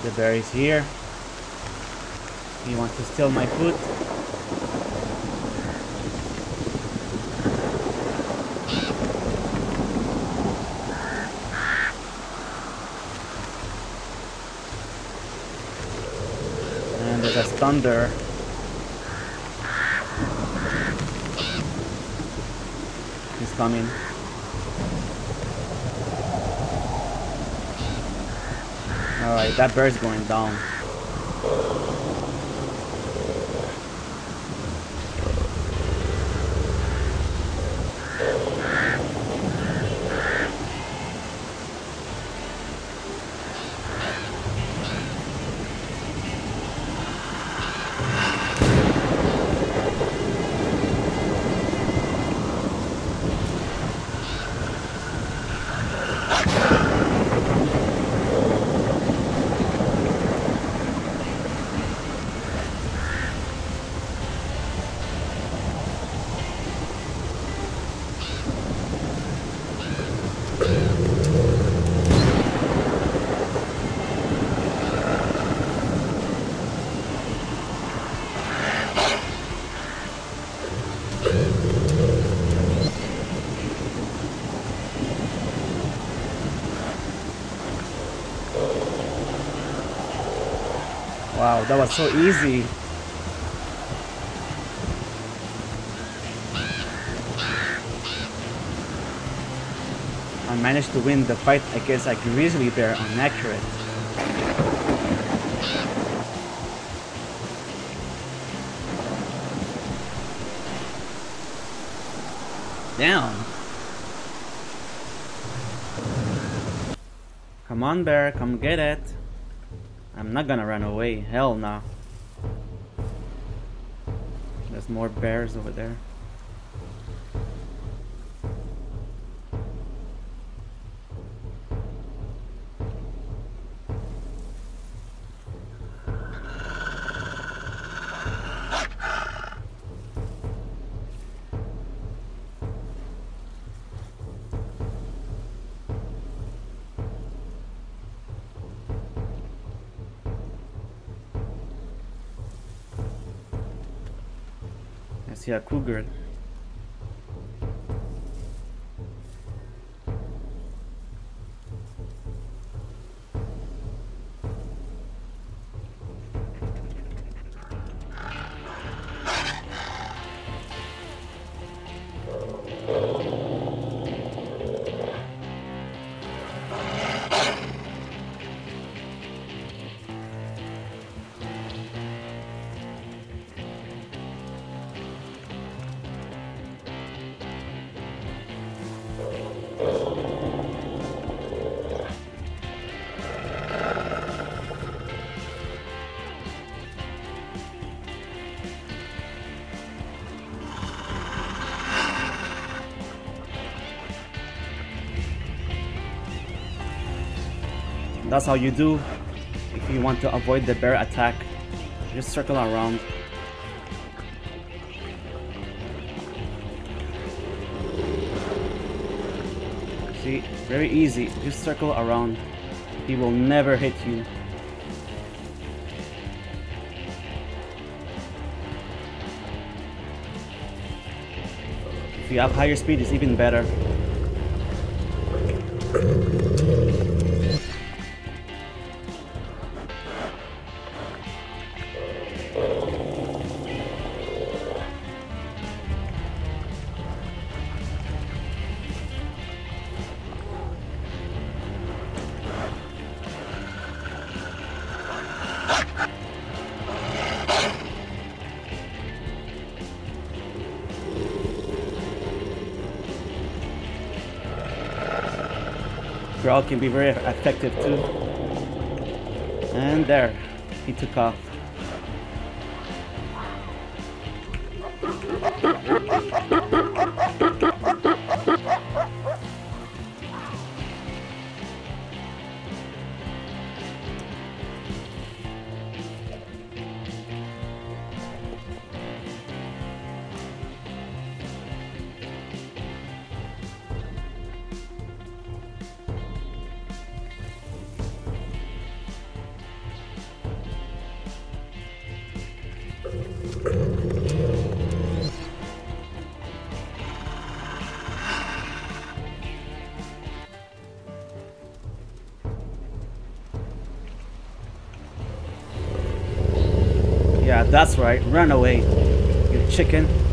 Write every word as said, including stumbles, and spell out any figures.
The bear is here. He wants to steal my food. And there's a thunder. He's coming. Alright, that bird's going down. Wow, that was so easy. I managed to win the fight against a grizzly bear on accurate. Down. Come on, bear, come get it. I'm not gonna run away. Hell no. There's more bears over there. I see a cougar. That's how you do if you want to avoid the bear attack. Just circle around. See, very easy. Just circle around. He will never hit you. If you have higher speed, it's even better. Growl can be very effective too. And there, he took off. Yeah, that's right. Run away, you chicken.